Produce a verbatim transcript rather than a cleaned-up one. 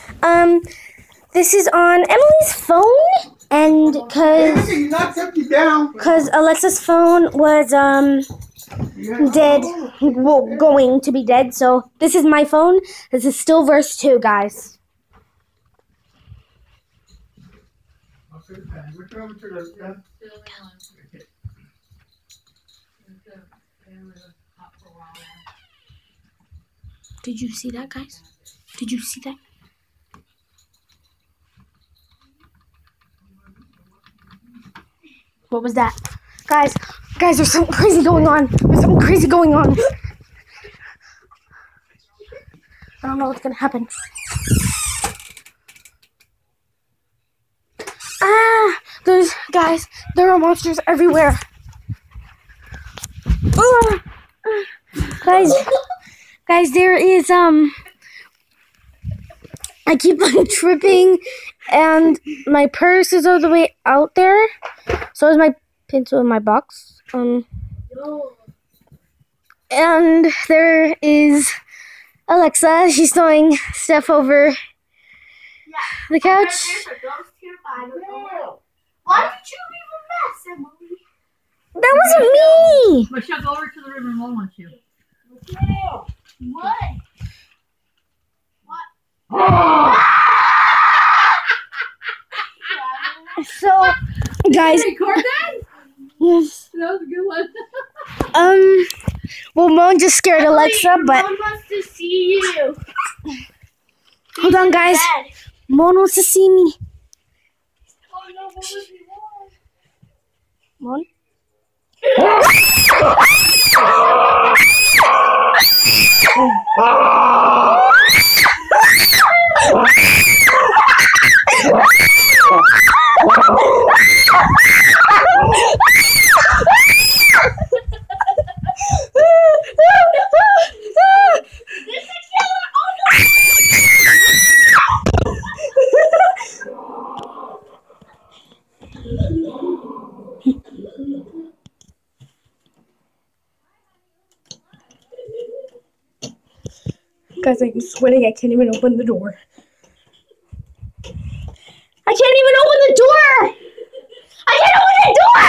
Um, this is on Emily's phone, and because because Alexa's phone was um dead, well, going to be dead. So this is my phone. This is still verse two, guys. Did you see that, guys? Did you see that? What was that? Guys, guys, there's something crazy going on. There's something crazy going on. I don't know what's gonna happen. Ah, there's, guys, there are monsters everywhere. Ah, guys, guys, there is, um, I keep on tripping, and my purse is all the way out there. So is my pencil in my box. Um, and there is Alexa. She's throwing stuff over yeah. the couch. There's a ghost here, but I don't know. Why did you leave a mess, Emily? That wasn't me. Michelle, go over to the room and Mom wants you. What? What? So, guys. Did you record that? Yes. That was a good one. um. Well, Moan just scared Emily, Alexa, but Mom wants to see you. hold on, guys. Bed. Moan wants to see me. Oh no, what was he want? Moan. Guys, I'm sweating. I can't even open the door. I can't even open the door! I can't open the door!